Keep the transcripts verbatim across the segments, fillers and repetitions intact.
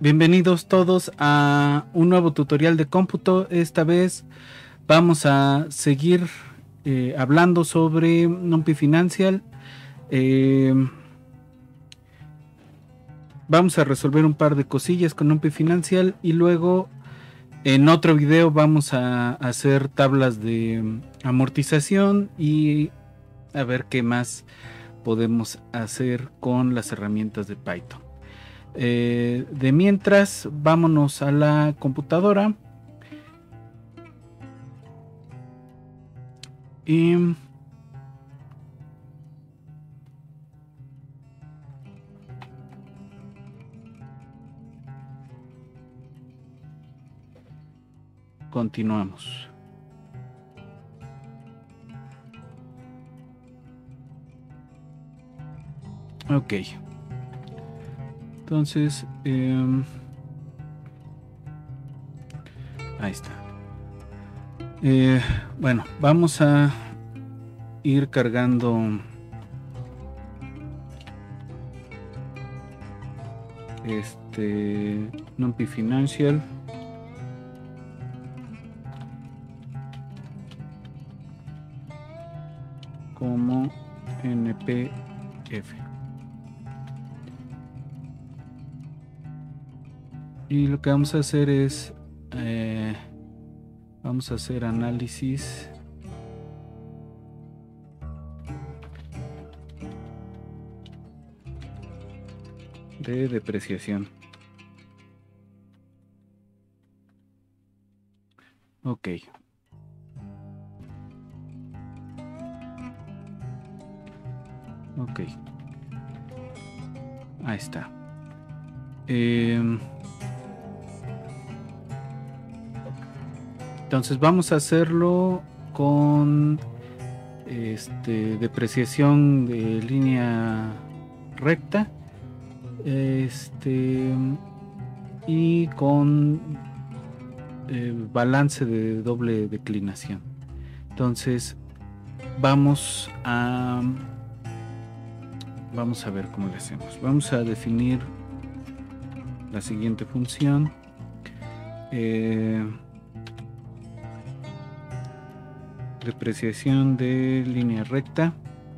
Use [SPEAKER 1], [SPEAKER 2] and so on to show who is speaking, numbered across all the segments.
[SPEAKER 1] Bienvenidos todos a un nuevo tutorial de cómputo. Esta vez vamos a seguir eh, hablando sobre NumPy Financial. Eh, vamos a resolver un par de cosillas con NumPy Financial y luego en otro video vamos a hacer tablas de amortización y a ver qué más podemos hacer con las herramientas de Python. Eh, de mientras, vámonos a la computadora y continuamos. Ok. Entonces, eh, ahí está. Eh, bueno, vamos a ir cargando este NumPy Financial. Como N P F. Y lo que vamos a hacer es eh, vamos a hacer análisis de depreciación. Ok. Ok. Ahí está. Eh, entonces vamos a hacerlo con este depreciación de línea recta. Este y con eh, balance de doble declinación. Entonces vamos a vamos a ver cómo le hacemos. Vamos a definir la siguiente función. Eh, depreciación de línea recta.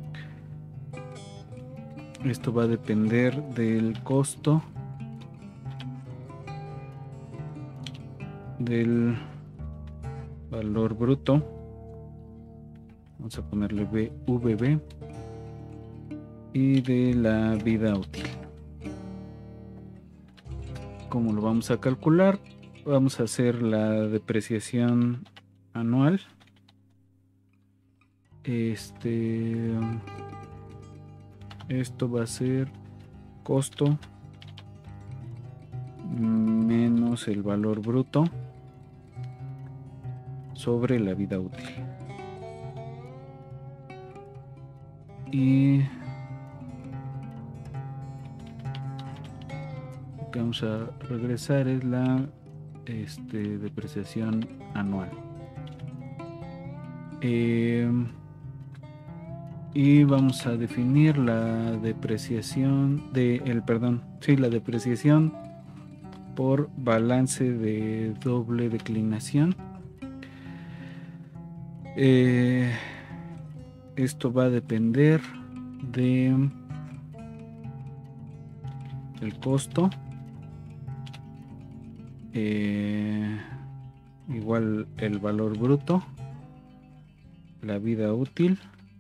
[SPEAKER 1] Esto va a depender del costo del valor bruto. Vamos a ponerle V B y de la vida útil. ¿Cómo lo vamos a calcular? Vamos a hacer la depreciación anual. Este esto va a ser costo menos el valor bruto sobre la vida útil. Y lo que vamos a regresar es la este, depreciación anual. Eh, y vamos a definir la depreciación de el perdón, sí, la depreciación por balance de doble declinación. Eh, esto va a depender de el costo, eh, igual el valor bruto, la vida útil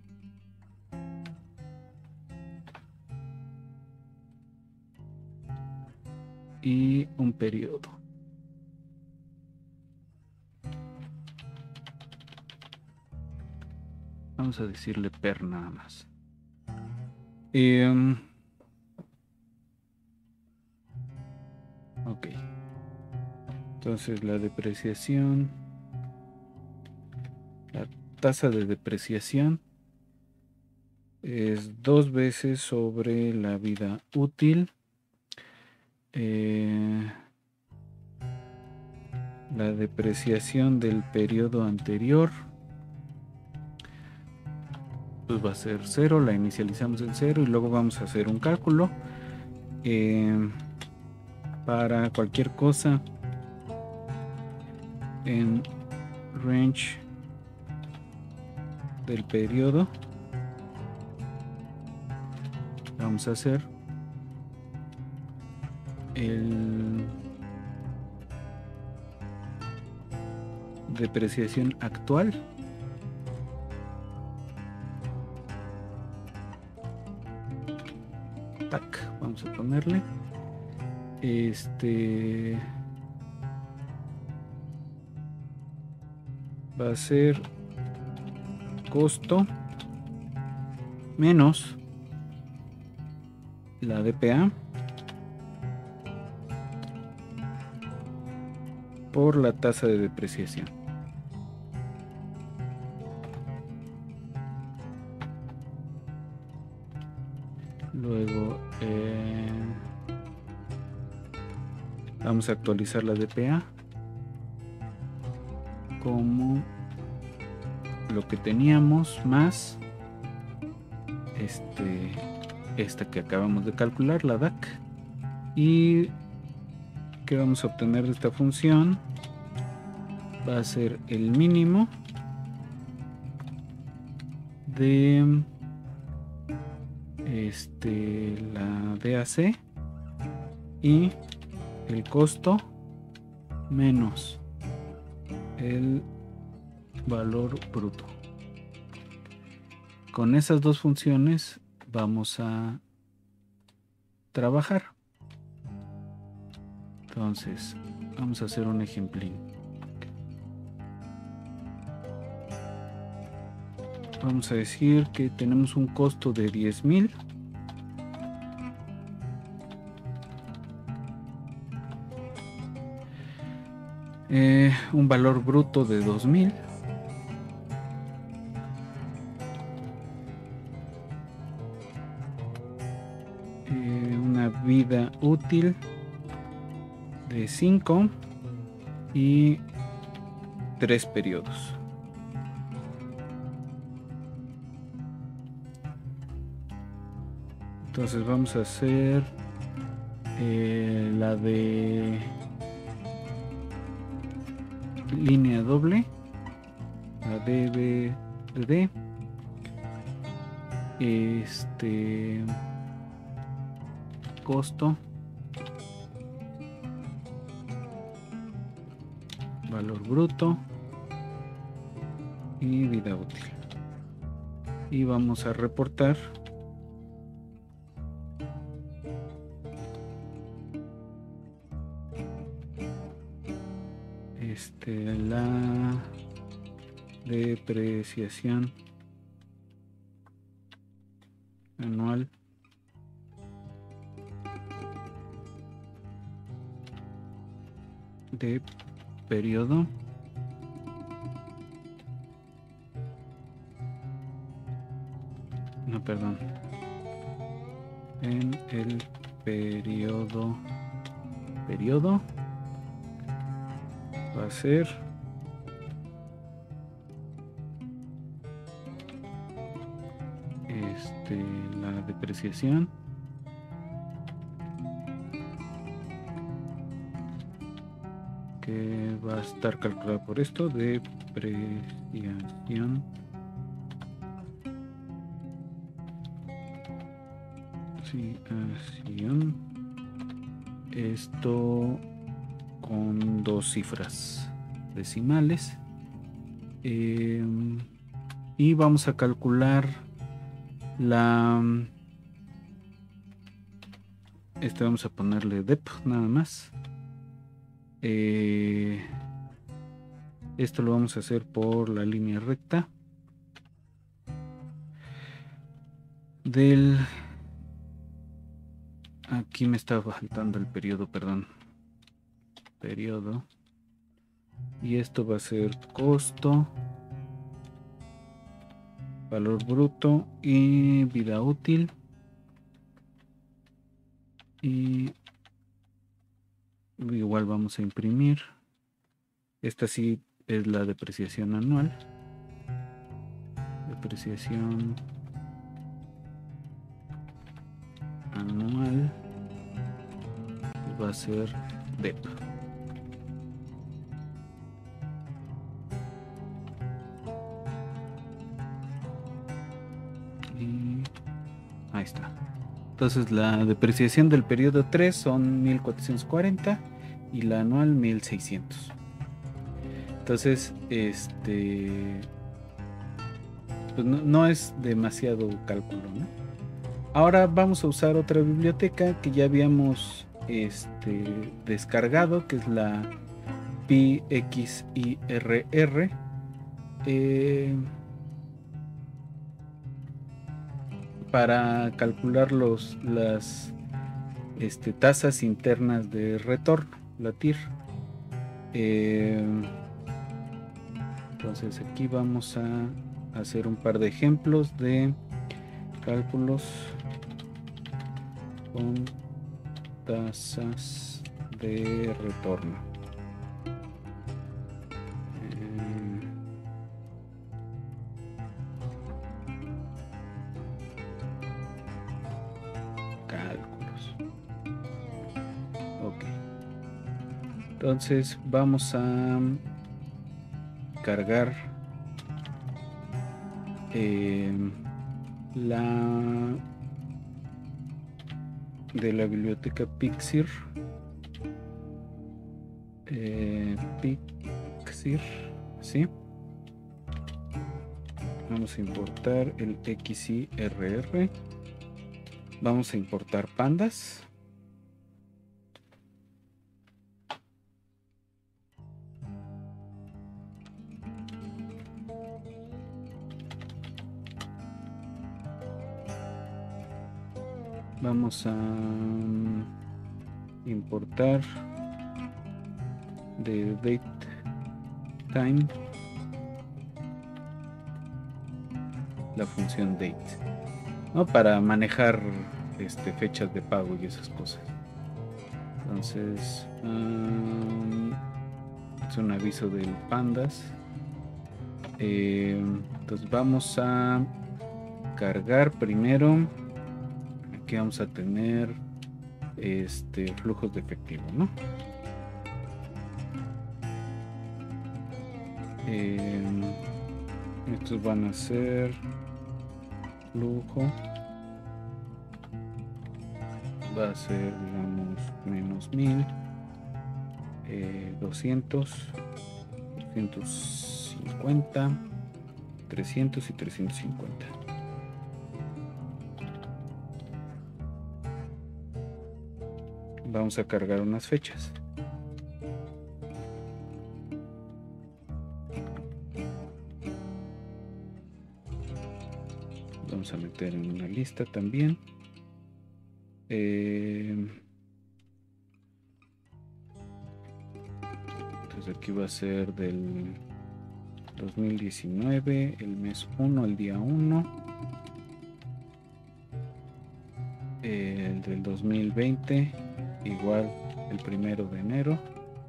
[SPEAKER 1] y un periodo. Vamos a decirle per nada más. Eh, ok. Entonces la depreciación, la tasa de depreciación es dos veces sobre la vida útil. Eh, la depreciación del periodo anterior pues va a ser cero, la inicializamos en cero y luego vamos a hacer un cálculo. Eh, para cualquier cosa en range del periodo. Vamos a hacer el depreciación actual. Tac, vamos a ponerle este va a ser costo menos la D P A por la tasa de depreciación. Luego eh, vamos a actualizar la D P A como lo que teníamos más este esta que acabamos de calcular, la D A C. Y que vamos a obtener de esta función va a ser el mínimo de este la D A C y el costo menos el valor bruto. Con esas dos funciones vamos a trabajar. Entonces vamos a hacer un ejemplín. Vamos a decir que tenemos un costo de diez mil. Eh, un valor bruto de dos mil. Eh, una vida útil de cinco y tres periodos. Entonces vamos a hacer eh, la de línea doble, la D B D, este costo, valor bruto y vida útil. Y vamos a reportar este la depreciación anual de periodo no perdón en el periodo periodo va a ser este la depreciación que va a estar calculada por esto, depreciación depreciación, esto con dos cifras decimales, eh, y vamos a calcular la este vamos a ponerle dep nada más. Eh, esto lo vamos a hacer por la línea recta del aquí me estaba faltando el periodo, perdón, periodo, y esto va a ser costo, valor bruto y vida útil, y igual vamos a imprimir. Esta sí es la depreciación anual, depreciación anual va va a ser dep. Y ahí está. Entonces la depreciación del periodo tres son mil cuatrocientos cuarenta y la anual mil seiscientos. Entonces, este, pues no, no es demasiado cálculo, ¿no? Ahora vamos a usar otra biblioteca que ya habíamos este, descargado, que es la PXIRR. Eh, para calcular los, las este, tasas internas de retorno, la T I R. Eh, entonces aquí vamos a hacer un par de ejemplos de cálculos con tasas de retorno. Eh, cálculos. Ok. Entonces vamos a cargar eh, la de la biblioteca Pixir. Eh, Pixir, ¿sí? Vamos a importar el X I R R. Vamos a importar pandas. Vamos a importar de date time la función date, ¿no? Para manejar este, fechas de pago y esas cosas. Entonces um, es un aviso del pandas. Eh, entonces vamos a cargar primero. Aquí vamos a tener este flujos de efectivo, ¿no? Eh, estos van a ser flujo, va a ser, digamos, menos mil, eh, doscientos, doscientos cincuenta, trescientos y trescientos cincuenta. Vamos a cargar unas fechas. Vamos a meter en una lista también. Eh, entonces aquí va a ser del dos mil diecinueve, el mes uno, el día uno. Eh, el del dos mil veinte, igual el primero de enero.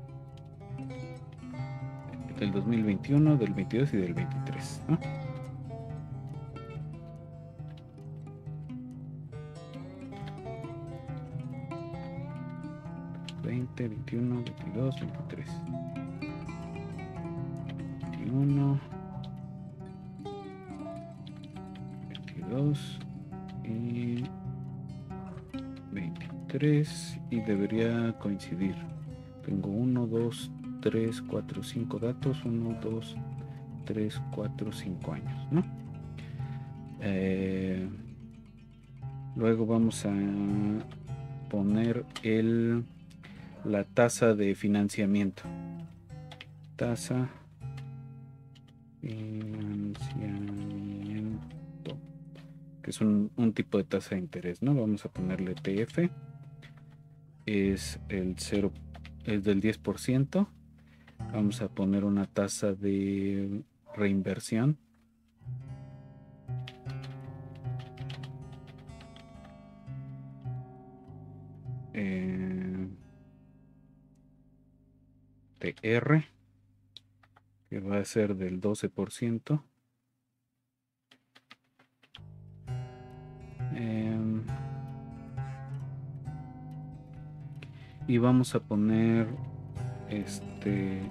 [SPEAKER 1] Del dos mil veintiuno, del veintidós y del veintitrés, ¿no? veinte, veintiuno, veintidós, veintitrés. veintiuno, veintidós y veintitrés, y debería coincidir. Tengo uno, dos, tres, cuatro, cinco datos. uno, dos, tres, cuatro, cinco años, ¿no? Eh, luego vamos a poner el la tasa de financiamiento. Tasa financiamiento, que es un, un tipo de tasa de interés, ¿no? Vamos a ponerle T F. Es el cero, es del diez por ciento. Vamos a poner una tasa de reinversión. Eh, T R, que va a ser del doce por ciento. Eh, y vamos a poner este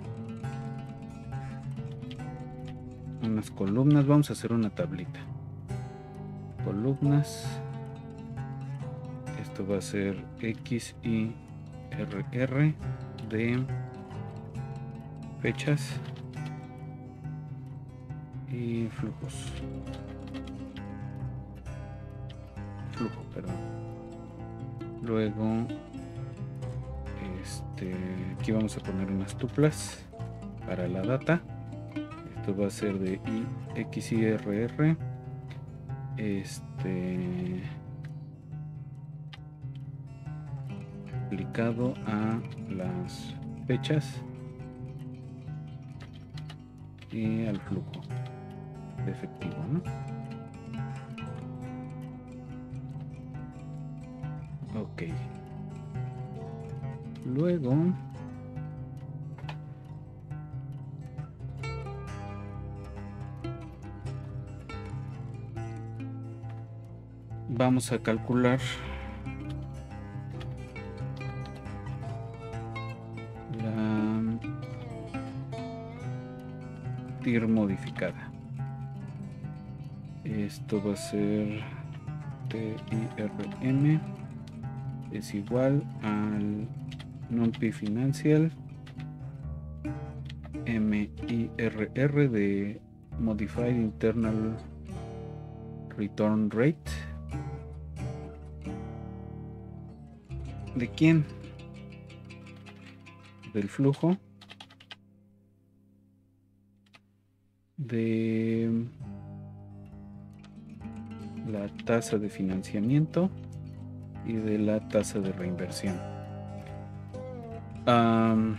[SPEAKER 1] unas columnas. Vamos a hacer una tablita, columnas. Esto va a ser X y R R de fechas y flujos. Flujo, perdón. Luego, este, aquí vamos a poner unas tuplas para la data. Esto va a ser de I, X y R R. Este aplicado a las fechas y al flujo de efectivo, ¿no? Ok. Luego vamos a calcular la T I R modificada. Esto va a ser T I R M es igual al NumPy Financial M I R R de Modified Internal Return Rate. ¿De quién? Del flujo de la tasa de financiamiento y de la tasa de reinversión. Um,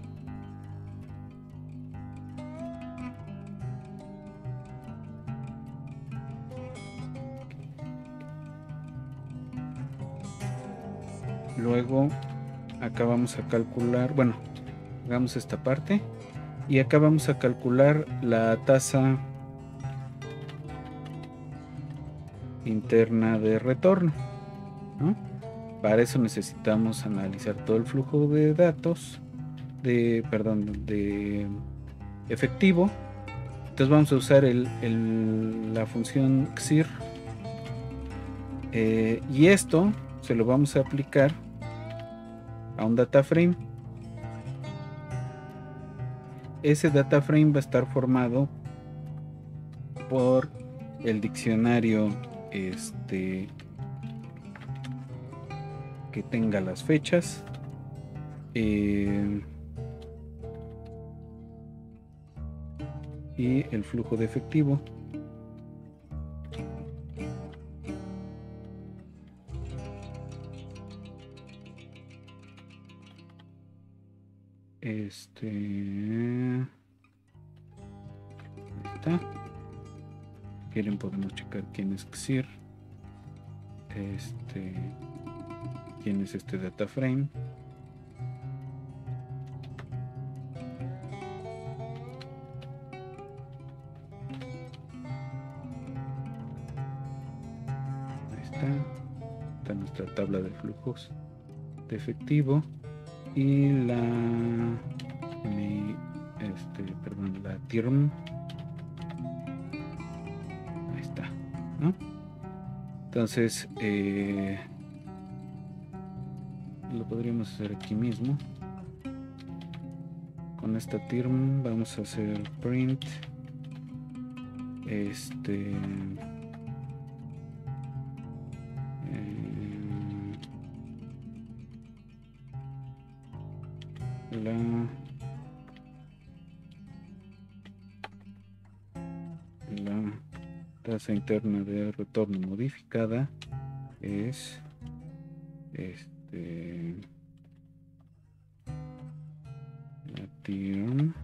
[SPEAKER 1] luego acá vamos a calcular, bueno, hagamos esta parte y acá vamos a calcular la tasa interna de retorno, ¿no? Para eso necesitamos analizar todo el flujo de datos, de, perdón, de efectivo. Entonces vamos a usar el, el, la función X I R eh, y esto se lo vamos a aplicar a un data frame. Ese data frame va a estar formado por el diccionario este que tenga las fechas, eh, y el flujo de efectivo. Este está. Quieren podemos checar quién es X I R, este quién es este data frame. Ahí está. Está nuestra tabla de flujos de efectivo y la mi este perdón la T I R M. Ahí está, ¿no? Entonces eh, lo podríamos hacer aquí mismo con esta T I R M. Vamos a hacer print este eh, la la tasa interna de retorno modificada es este la T I R M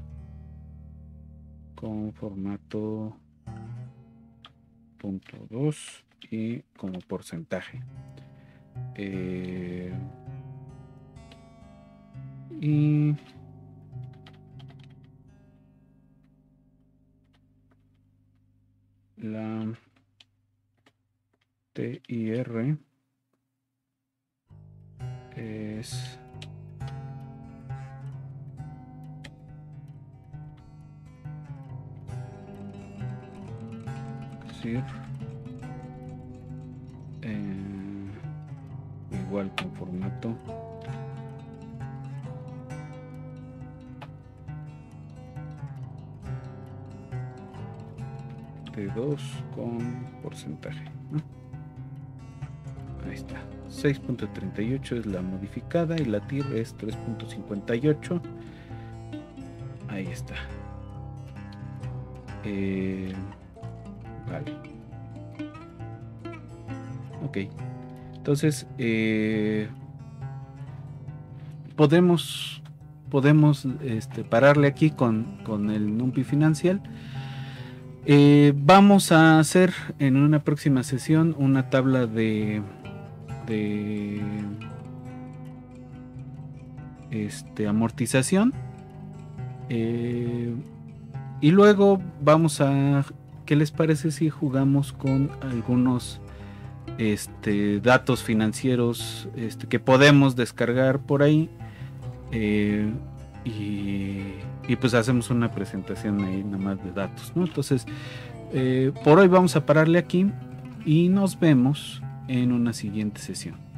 [SPEAKER 1] con formato punto dos y como porcentaje, eh, y la T I R es decir eh, igual con formato T dos con porcentaje, ¿no? Ahí está, seis punto treinta y ocho es la modificada y la T I R es tres punto cincuenta y ocho. Ahí está. Eh, vale. Ok. Entonces, eh, podemos, podemos este, pararle aquí con, con el NumPy Financial. Eh, vamos a hacer en una próxima sesión una tabla de, de este, amortización. Eh, y luego vamos a, ¿qué les parece si jugamos con algunos este, datos financieros este, que podemos descargar por ahí? Eh, y, y pues hacemos una presentación ahí nada más de datos, ¿no? Entonces, eh, por hoy vamos a pararle aquí y nos vemos en una siguiente sesión.